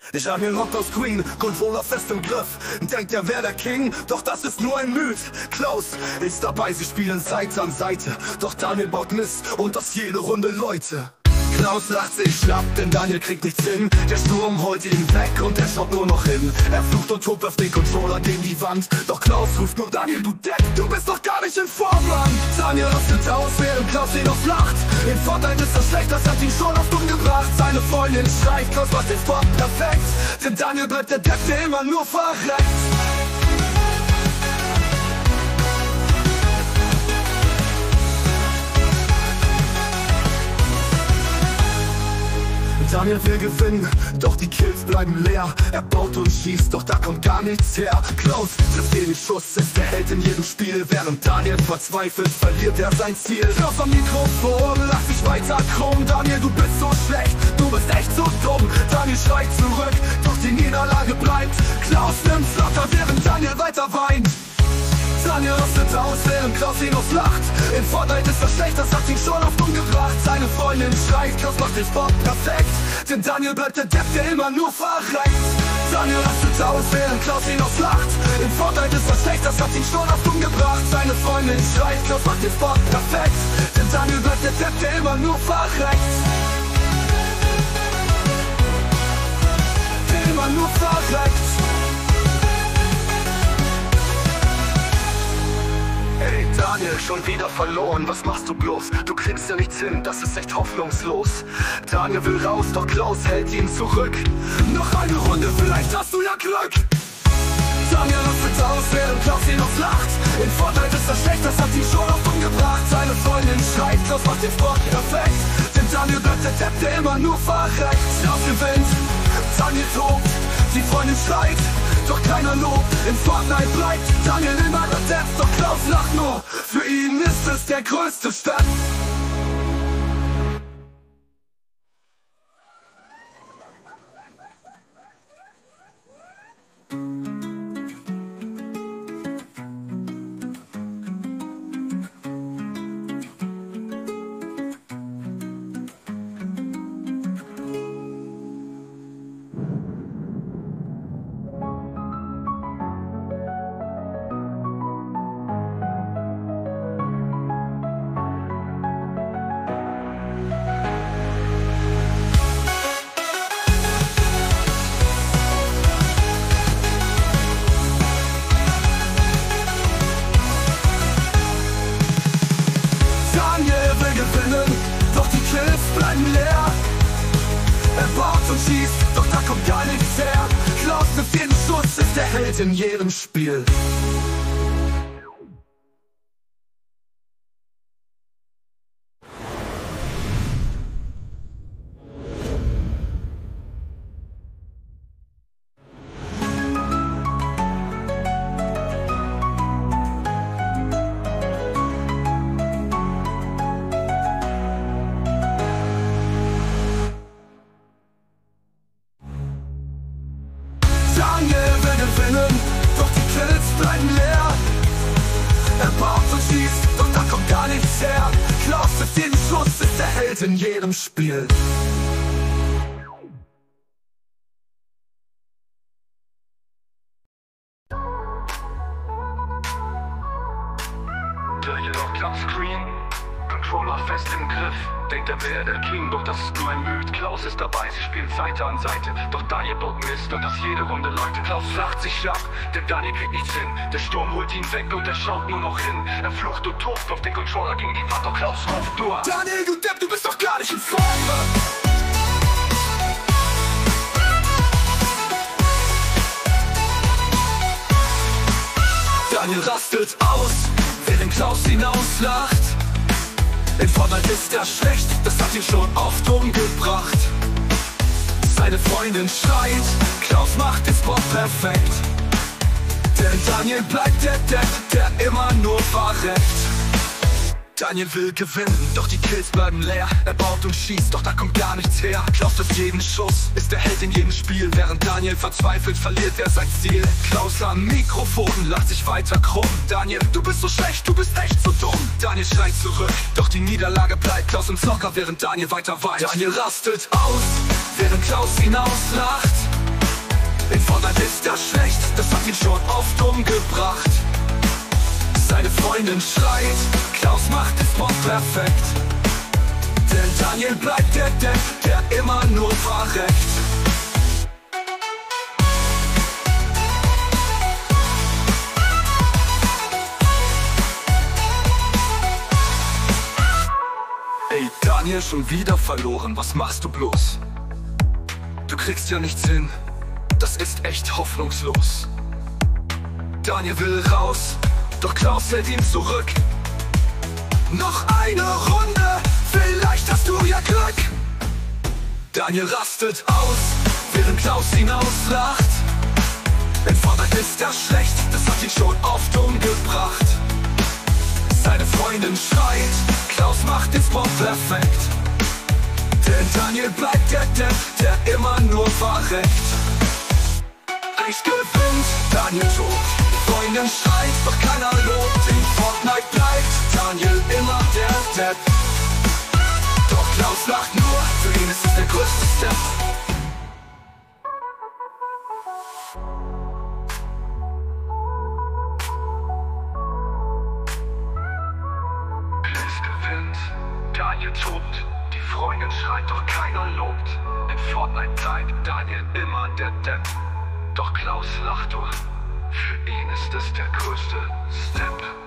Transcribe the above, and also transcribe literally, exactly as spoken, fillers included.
Daniel rockt aus Queen, Controller fest im Griff. Denkt er wär der King, doch das ist nur ein Myth. Klaus ist dabei, sie spielen Seite an Seite. Doch Daniel baut Mist und das jede Runde Leute. Klaus lacht sich schlapp, denn Daniel kriegt nichts hin. Der Sturm holt ihn weg und er schaut nur noch hin. Er flucht und tobt, wirft den Controller gegen die Wand. Doch Klaus ruft nur: Daniel, du Depp, du bist doch gar nicht in Form, Mann. Daniel rastet aus, während Klaus ihn noch lacht. In Fortnite ist das schlecht, das hat ihn schon oft umgebracht. Seine Freundin schreit: Klaus macht den Spot perfekt. Denn Daniel bleibt der Depp, der immer nur verreckt. Daniel will gewinnen, doch die Kills bleiben leer. Er baut und schießt, doch da kommt gar nichts her. Klaus trifft den Schuss, ist der Held in jedem Spiel. Während Daniel verzweifelt, verliert er sein Ziel. Klaus am Mikrofon, lass dich weiter krumm. Daniel, du bist so schlecht, du bist echt so dumm. Daniel schreit zurück, doch die Niederlage bleibt. Klaus nimmt's locker, während Daniel weiter weint. Daniel rastet aus, während Klaus ihn auslacht. In Fortnite ist das schlecht, das hat ihn schon oft umgebracht. Seine Freundin schreit: Klaus macht den Spot perfekt. Denn Daniel bleibt der Depp, der immer nur verreckt. Daniel rastet aus, während Klaus ihn auslacht. In Fortnite ist das schlecht, das hat ihn schon oft umgebracht. Seine Freundin schreit: Klaus macht den Spot perfekt. Denn Daniel bleibt der Depp, der immer nur verreckt. Der immer nur verreckt. Hey Daniel, schon wieder verloren, was machst du bloß? Du kriegst ja nichts hin, das ist echt hoffnungslos. Daniel will raus, doch Klaus hält ihn zurück. Noch eine Runde, vielleicht hast du ja Glück. Daniel rastet aus, während Klaus ihn noch lacht. In Fortnite ist das schlecht, das hat ihn schon oft umgebracht. Seine Freundin schreit: Klaus macht den Sport perfekt. Denn Daniel bleibt der Depp, der immer nur verreckt. Klaus gewinnt, Daniel tobt, die Freundin schreit, doch keiner lobt. In Fortnite bleibt Daniel immer der Depp, doch Klaus lacht nur. Für ihn ist es der größte Stern. Doch die Kills bleiben leer. Er baut und schießt, doch da kommt gar nichts her. Klaus trifft jeden Schuss, ist der Held in jedem Spiel. Daniel will gewinnen, doch die Kills bleiben leer. Er baut und schießt, doch da kommt gar nichts her. Klaus trifft jeden Schuss, ist der Held in jedem Spiel. Daniel auf Klaus Screen, Controller fest im Griff. Denkt er wäre der King, doch das ist nur ein Myth. Klaus ist dabei, sie spielen Seite an Seite. Doch Daniel baut Mist und das jede Runde Leute. Klaus lacht sich schlapp, denn Daniel kriegt nichts hin. Der Sturm holt ihn weg und er schaut nur noch hin. Er flucht und tobt auf den Controller gegen die Wand. Doch Klaus ruft nur: Daniel, du Depp, du bist doch gar nicht in Form. Daniel rastet aus, während Klaus ihn auslacht. In Fortnite ist er schlecht, das hat ihn schon oft umgebracht. Seine Freundin schreit: Klaus macht den Spot perfekt. Denn Daniel bleibt der Depp, der immer nur verreckt. Daniel will gewinnen, doch die Kills bleiben leer. Er baut und schießt, doch da kommt gar nichts her. Klaus trifft jeden Schuss, ist der Held in jedem Spiel. Während Daniel verzweifelt, verliert er sein Ziel. Klaus am Mikrofon lacht sich weiter krumm. Daniel, du bist so schlecht, du bist echt so dumm. Daniel schreit zurück, doch die Niederlage bleibt. Klaus im Zocker, während Daniel weiter weint. Daniel rastet aus, während Klaus ihn auslacht. schon oft umgebracht. Seine Freundin schreit, Klaus macht es perfekt. Denn Daniel bleibt der Depp, der immer nur verreckt. Ey Daniel, schon wieder verloren, was machst du bloß? Du kriegst ja nichts hin, das ist echt hoffnungslos. Daniel will raus, doch Klaus hält ihn zurück. Noch eine Runde, vielleicht hast du ja Glück. Daniel rastet aus, während Klaus ihn auslacht. In Fortnite ist er schlecht, das hat ihn schon oft umgebracht. Seine Freundin schreit, Klaus macht es perfekt. Denn Daniel bleibt der Depp, der immer nur verreckt. Recht gewinnt, Daniel tot, die Freundin schreit, doch keiner lobt. In Fortnite bleibt Daniel immer der Depp. Doch Klaus lacht nur, für ihn ist es der größte Step. Klaus gewinnt, Daniel tobt, die Freundin schreit, doch keiner lobt. In Fortnite bleibt Daniel immer der Depp. Doch Klaus lacht nur, für ihn ist es der größte Step.